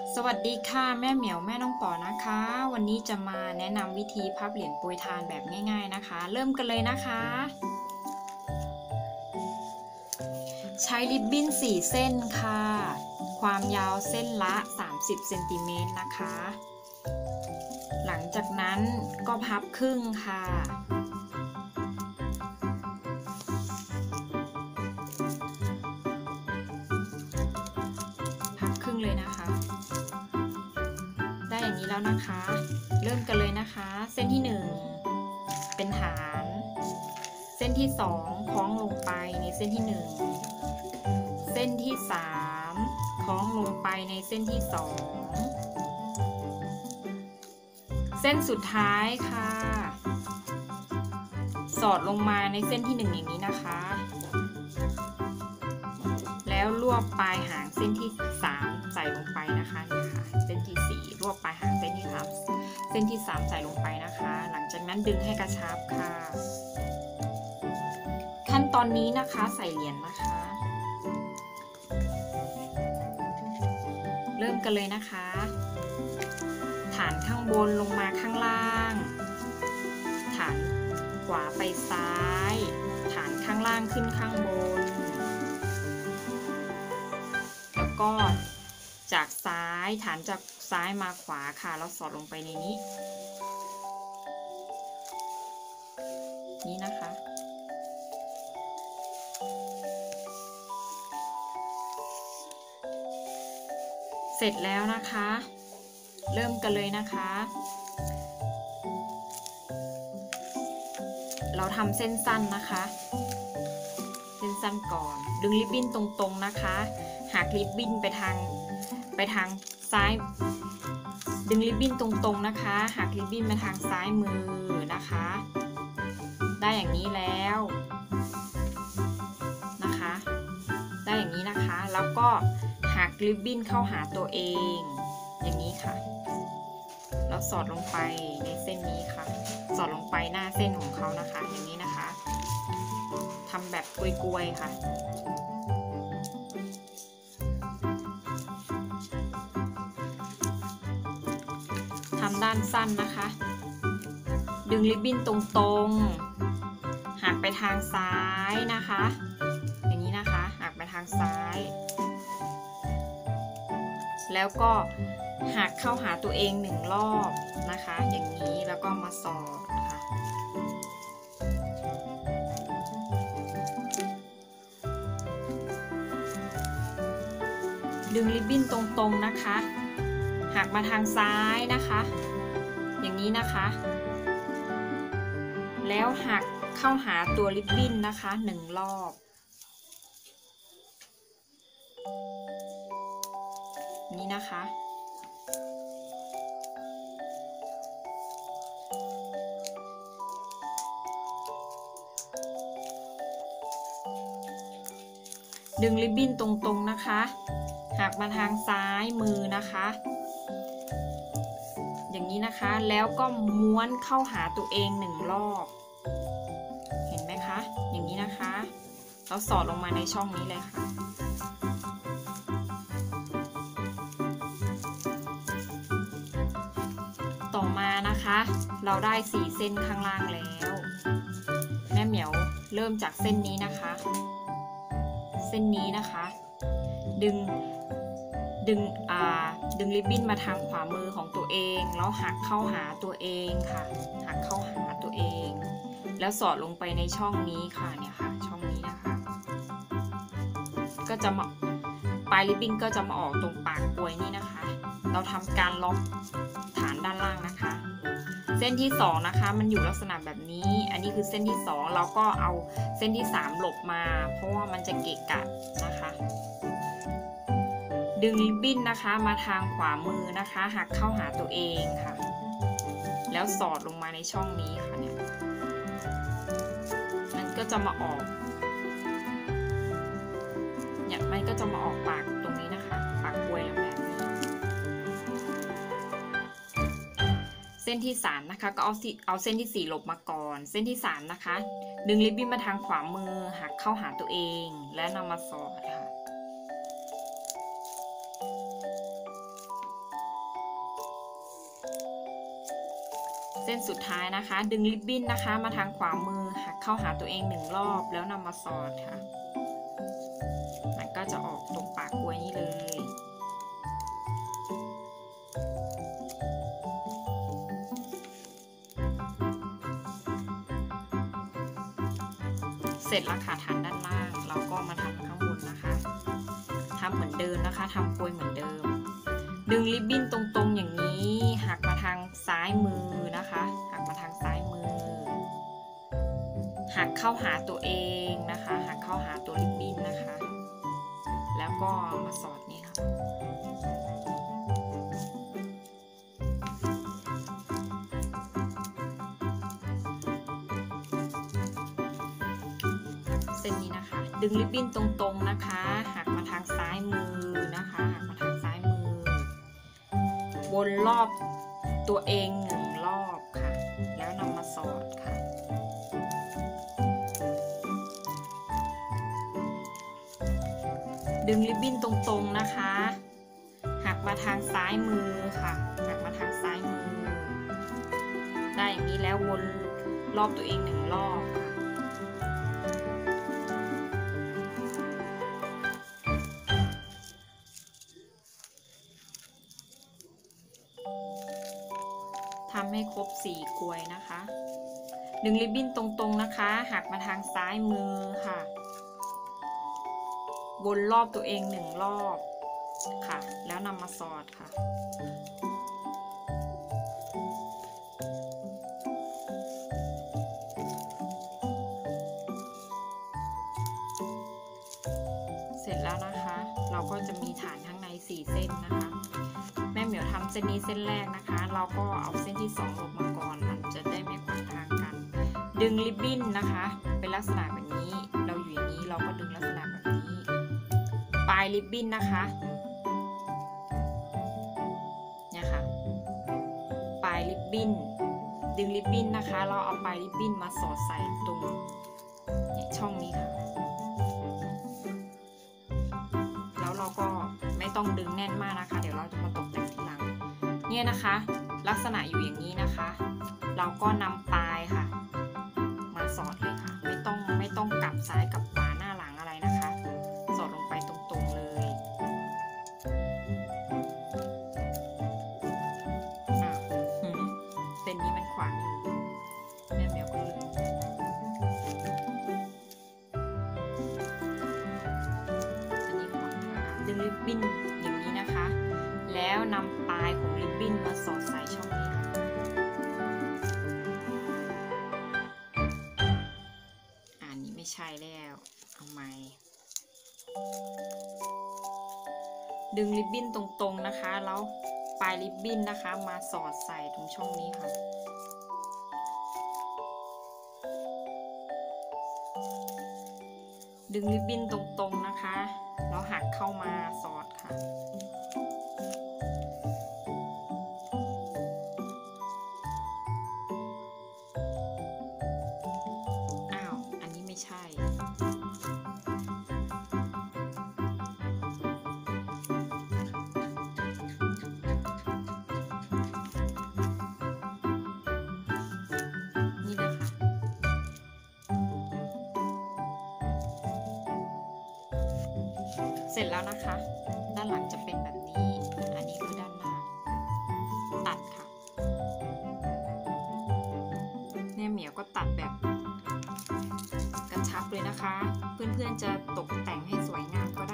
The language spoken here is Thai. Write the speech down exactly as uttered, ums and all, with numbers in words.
สวัสดีค่ะแม่เหมียวแม่น้องปอนะคะวันนี้จะมาแนะนำวิธีพับเหรียญโปรยทานแบบง่ายๆนะคะเริ่มกันเลยนะคะใช้ริบบิ้นสี่เส้นค่ะความยาวเส้นละสามสิบเซนติเมตรนะคะหลังจากนั้นก็พับครึ่งค่ะพับครึ่งเลยนะคะได้อย่างนี้แล้วนะคะเริ่มกันเลยนะคะเส้นที่หนึ่งเป็นฐานเส้นที่สองคล้องลงไปในเส้นที่หนึ่งเส้นที่สามคล้องลงไปในเส้นที่สองเส้นสุดท้ายค่ะสอดลงมาในเส้นที่หนึ่งอย่างนี้นะคะแล้วรวบปลายหางเส้นที่สามใส่ลงไปนะคะนี่ค่ะเส้นที่สี่รวบปลายหางเส้นที่สามเส้นที่สามใส่ลงไปนะคะหลังจากนั้นดึงให้กระชับค่ะขั้นตอนนี้นะคะใส่เหรียญนะคะเริ่มกันเลยนะคะฐานข้างบนลงมาข้างล่างฐานขวาไปซ้ายฐานข้างล่างขึ้นข้างบนแล้วก็จากซ้ายฐานจากซ้ายมาขวาค่ะแล้วสอดลงไปในนี้นี่นะคะเสร็จแล้วนะคะเริ่มกันเลยนะคะเราทำเส้นสั้นนะคะเส้นสั้นก่อนดึงริบบิ้นตรงๆนะคะหักริบบิ้นไปทางไปทางซ้ายดึงริบบิ้นตรงๆนะคะหักริบบิ้นไปทางซ้ายมือนะคะได้อย่างนี้แล้วนะคะได้อย่างนี้นะคะแล้วก็หักริบบิ้นเข้าหาตัวเองอย่างนี้ค่ะแล้วสอดลงไปในเส้นนี้ค่ะสอดลงไปหน้าเส้นของเขานะคะอย่างนี้นะคะทำแบบกลวยๆค่ะทำด้านสั้นนะคะดึงริบบิ้นตรงๆหักไปทางซ้ายนะคะอย่างนี้นะคะหักไปทางซ้ายแล้วก็หักเข้าหาตัวเองหนึ่งรอบนะคะอย่างนี้แล้วก็มาสอดค่ะดึงริบบิ้นตรงๆนะคะหักมาทางซ้ายนะคะอย่างนี้นะคะแล้วหักเข้าหาตัวริบบิ้นนะคะหนึ่งรอบนี่นะคะดึงริบบิ้นตรงๆนะคะหักมาทางซ้ายมือนะคะอย่างนี้นะคะแล้วก็ม้วนเข้าหาตัวเองหนึ่งรอบเห็นไหมคะอย่างนี้นะคะแล้วสอดลงมาในช่องนี้เลยค่ะต่อมานะคะเราได้สี่เส้นข้างล่างแล้วแม่เหมียวเริ่มจากเส้นนี้นะคะเส้นนี้นะคะดึงดึงอ่าดึงริบบิ้นมาทางขวามือของตัวเองแล้วหักเข้าหาตัวเองค่ะหักเข้าหาตัวเองแล้วสอดลงไปในช่องนี้ค่ะเนี่ยค่ะช่องนี้นะคะก็จะมาปลายริบบิ้นก็จะมาออกตรงปากกลวยนี่นะคะเราทำการล็อกฐานด้านล่างนะคะเส้นที่สองนะคะมันอยู่ลักษณะแบบนี้อันนี้คือเส้นที่สองเราก็เอาเส้นที่สามหลบมาเพราะว่ามันจะเกะกะนะคะดึงริบบิ้นนะคะมาทางขวามือนะคะหักเข้าหาตัวเองค่ะแล้วสอดลงมาในช่องนี้ค่ะเนี่ยมันก็จะมาออกเนี่ยมันก็จะมาออกปากตรงนี้นะคะปากกลวยแบบนี้เส้นที่สามนะคะก็เอาเอาเส้นที่สี่หลบมาก่อนเส้นที่สามนะคะดึงริบบิ้นมาทางขวามือหักเข้าหาตัวเองและนำมาสอดค่ะส้นสุดท้ายนะคะดึงริบบิ้นนะคะมาทางขวามือหักเข้าหาตัวเองหนึ่งรอบแล้วนำมาสอดค่ะมันก็จะออกตรงปากกล้วยนี่เลยเสร็จแล้วค่ะฐานด้านล่างเราก็มาทำข้างบนนะคะทำเหมือนเดิมนะคะทำกล้วยเหมือนเดิมดึงริบบิ้นตรงๆอย่างนี้หักมาทางซ้ายมือนะคะหักมาทางซ้ายมือหักเข้าหาตัวเองนะคะหักเข้าหาตัวริบบิ้นนะคะแล้วก็มาสอดนี่ค่ะเส้นนี้นะคะดึงริบบิ้นตรงๆนะคะหักมาทางซ้ายมือนะคะหักมาทางซ้ายมือวนรอบตัวเองหนึ่งรอบค่ะแล้วนำมาสอดค่ะดึงริบบิ้นตรงๆนะคะหักมาทางซ้ายมือค่ะหักมาทางซ้ายมือได้อย่างนี้แล้ววนรอบตัวเองหนึ่งรอบค่ะทำให้ครบสี่กลวยนะคะดึงริบบิ้นตรงๆนะคะหักมาทางซ้ายมือค่ะวนรอบตัวเองหนึ่งรอบค่ะแล้วนำมาสอดค่ะเสร็จแล้วนะคะเราก็จะมีฐานข้างในสี่เส้นนะคะแม่เหมียวทำเส้นนี้เส้นแรกนะคะเราก็เอาเส้นที่สองลงมาก่อนมันจะได้ไม่ขวางทางกันดึงริบบิ้นนะคะเป็นลักษณะแบบนี้เราอยู่อย่างนี้เราก็ดึงลักษณะแบบนี้ปลายริบบิ้นนะคะเนี่ยค่ะปลายริบบิ้นดึงริบบิ้นนะคะเราเอาปลายริบบิ้นมาสอดใส่ตรงเนี่ยช่องนี้ค่ะแล้วเราก็ไม่ต้องดึงแน่นมากนะคะเดี๋ยวเราจะมาตกแต่งทีหลังเนี่ยนะคะลักษณะอยู่อย่างนี้นะคะเราก็นำปลายค่ะมาสอดเลยค่ะไม่ต้องไม่ต้องกลับซ้ายกลับขวาหน้าหลังอะไรนะคะสอดลงไปตรงๆเลยอ้าวเส้นนี้มันขวางอยู่แม่แมวก็ลืมอันนี้ขวางนะคะดึงริบบิ้นอย่างนี้นะคะแล้วนำปลายของริบบิ้นมาสอดใส่ช่องนี้ค่ะอันนี้ไม่ใช่แล้วเอาใหม่ดึงริบบิ้นตรงๆนะคะแล้วปลายริบบิ้นนะคะมาสอดใส่ตรงช่องนี้ค่ะดึงริบบิ้นตรงๆนะคะแล้วหักเข้ามาสอดค่ะอ้าวอันนี้ไม่ใช่นี่นะคะเสร็จแล้วนะคะด้านหลังจะเป็นแบบนี้อันนี้คือด้านหน้าตัดค่ะเนี่ยเหมียวก็ตัดแบบกระชับเลยนะคะเพื่อนๆจะตกแต่งให้สวยงามก็